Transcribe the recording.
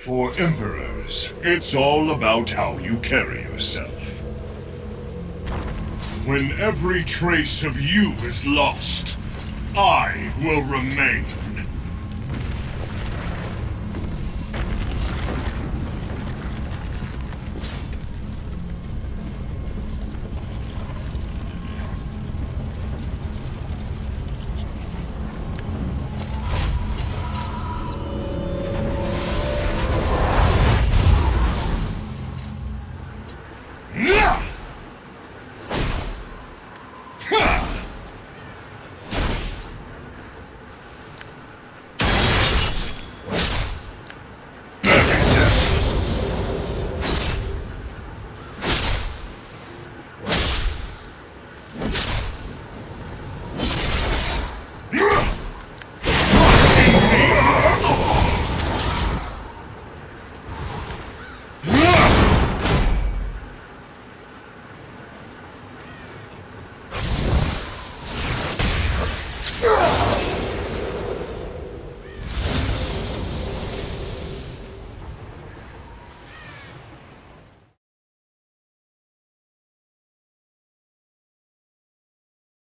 For emperors, it's all about how you carry yourself. When every trace of you is lost, I will remain.